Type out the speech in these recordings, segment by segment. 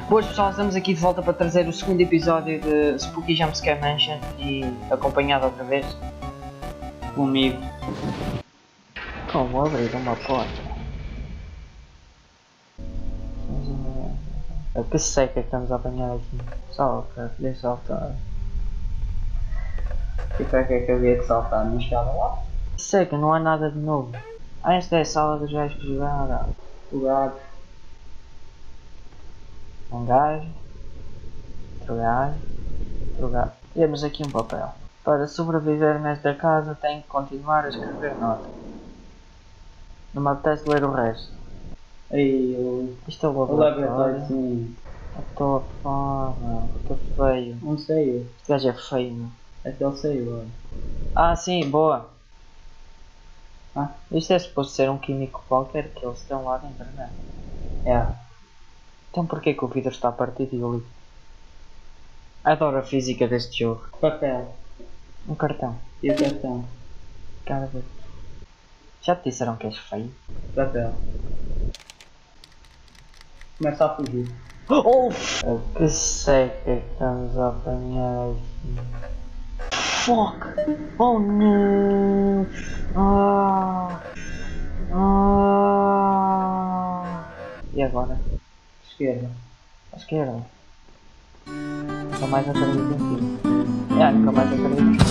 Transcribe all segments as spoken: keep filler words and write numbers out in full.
Boas pessoal, estamos aqui de volta para trazer o segundo episódio de Spooky Jumpscare Mansion e acompanhado outra vez comigo. Como abrir uma porta? É que seca que estamos a apanhar aqui. Só para poder saltar. E para que é que havia que saltar? Não chegava lá? Seca, não há nada de novo. Ah, esta é a sala dos gajos que jogaram. O gato. Um gajo. Outro gajo. Outro gajo. Temos aqui um papel. Para sobreviver nesta casa tenho que continuar a escrever notas. Não me apetece ler o resto. Aí o. Isto é o O laboratório. laboratório sim. Estou a falar, meu. Estou feio. Não saiu. Este gajo é feio, meu. Aquele saiu, olha. Ah, sim, boa. Ah? Isto é suposto ser um químico qualquer que eles estão lá dentro, não é? É. Então porquê que o vidro está partido e o líquido? Adoro a física deste jogo. Papel. Um cartão. E o cartão. Cada vez. Já te disseram que és feio? Papel. Começa a fugir. Oh! Que seca que estamos a apanhar aqui. Fuck! Oh não! Ah! Ah! E agora? Esquerda. À esquerda. Nunca mais acredito em ti. É, nunca mais acredito.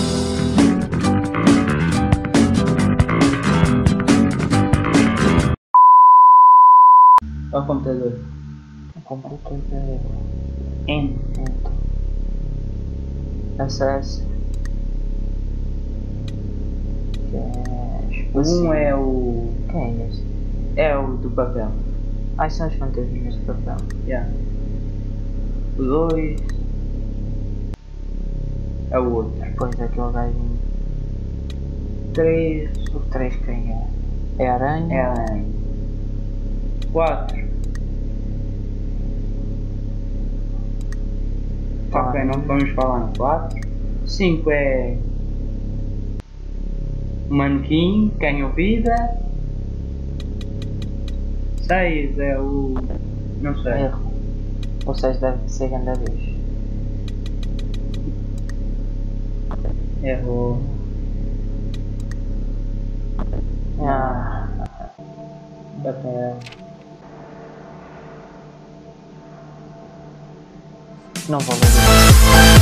Ao computador. O computador. Em. Acesso. Um é o. Quem é este? É o do papel. Ah, são as fantasminhas de papel. Yeah. O dois. É o outro. Depois aquele gajinho. Três. O três quem é? É a aranha? É a aranha. Quatro. Ok, não vamos falar no quatro. Cinco é. O manequim, ganhou vida. Seis é o. Não sei. Erro. O seis deve ser grande vez. Errou. Ah. Papel. Não vou ler.